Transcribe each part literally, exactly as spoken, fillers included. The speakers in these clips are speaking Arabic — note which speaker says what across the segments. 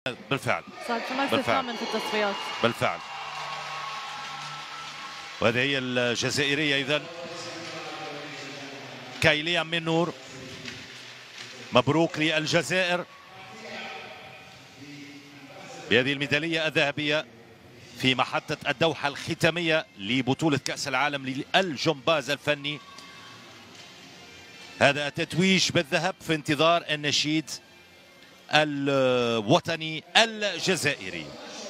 Speaker 1: بالفعل
Speaker 2: صارت المركز الثامن في التصفيات
Speaker 1: بالفعل. وهذه هي الجزائرية إذن كايليا من نور. مبروك للجزائر بهذه الميدالية الذهبية في محطة الدوحة الختامية لبطولة كأس العالم للجمباز الفني. هذا التتويج بالذهب في انتظار النشيد الوطني الجزائري.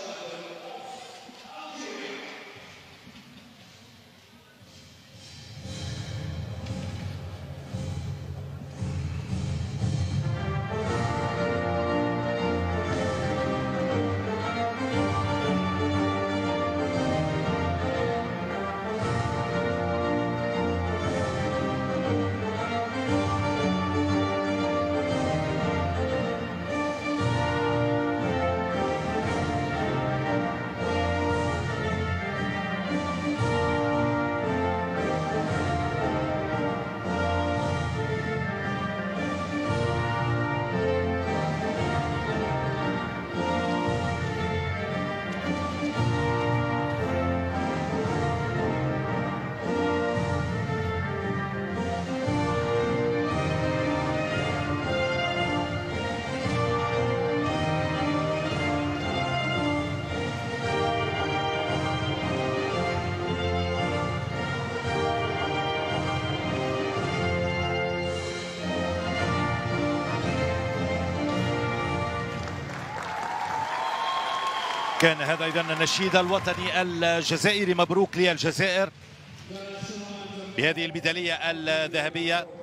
Speaker 1: كان هذا إذن النشيد الوطني الجزائري. مبروك للجزائر بهذه الميدالية الذهبية.